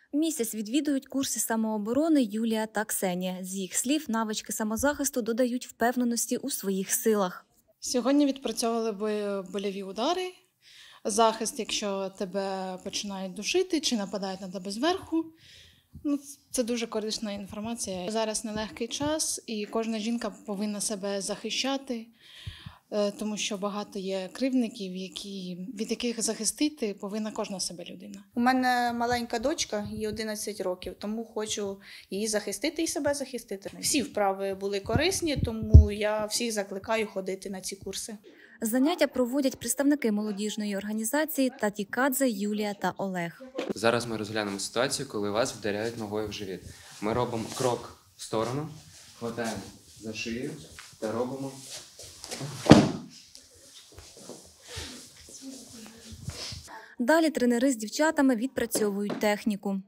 Місяць відвідують курси самооборони Юлія та Ксенія. З їх слів, навички самозахисту додають впевненості у своїх силах. Сьогодні відпрацьовували больові удари, захист, якщо тебе починають душити чи нападають на тебе зверху. Це дуже корисна інформація. Зараз нелегкий час і кожна жінка повинна себе захищати, тому що багато є кривдників, від яких захистити повинна кожна себе людина. У мене маленька дочка, їй 11 років, тому хочу її захистити і себе захистити. Всі вправи були корисні, тому я всіх закликаю ходити на ці курси. Заняття проводять представники молодіжної організації Татікадзе, Юлія та Олег. Зараз ми розглянемо ситуацію, коли вас вдаряють ногою в живіт. Ми робимо крок в сторону, хватаємо за шию та робимо. Далі тренери з дівчатами відпрацьовують техніку.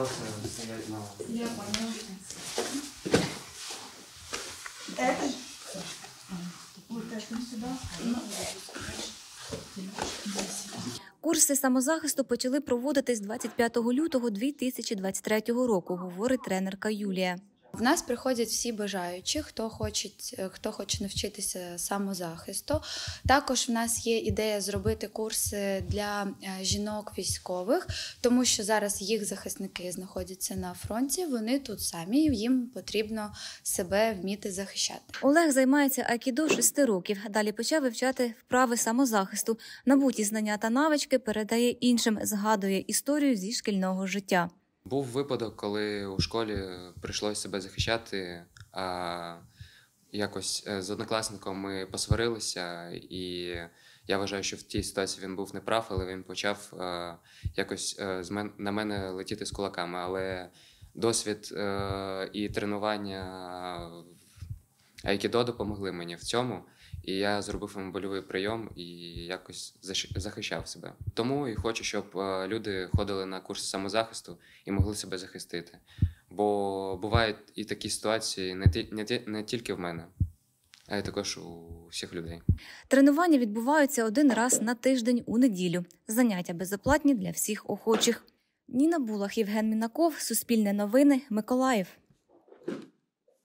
Курси самозахисту почали проводити з 25 лютого 2023 року, говорить тренерка Юлія. В нас приходять всі бажаючі, хто хоче навчитися самозахисту. Також в нас є ідея зробити курси для жінок військових, тому що зараз їх захисники знаходяться на фронті, вони тут самі, їм потрібно себе вміти захищати. Олег займається айкідо 6 років, далі почав вивчати вправи самозахисту. Набуті знання та навички передає іншим, згадує історію зі шкільного життя. Був випадок, коли у школі прийшлося себе захищати, а якось з однокласником ми посварилися, і я вважаю, що в тій ситуації він був неправ, але він почав якось на мене летіти з кулаками. Але досвід і тренування айкідо допомогли мені в цьому, і я зробив йому больовий прийом і якось захищав себе. Тому і хочу, щоб люди ходили на курси самозахисту і могли себе захистити. Бо бувають і такі ситуації не тільки в мене, а й також у всіх людей. Тренування відбуваються один раз на тиждень у неділю. Заняття безоплатні для всіх охочих. Ніна Булах, Євген Мінаков, Суспільне новини, Миколаїв.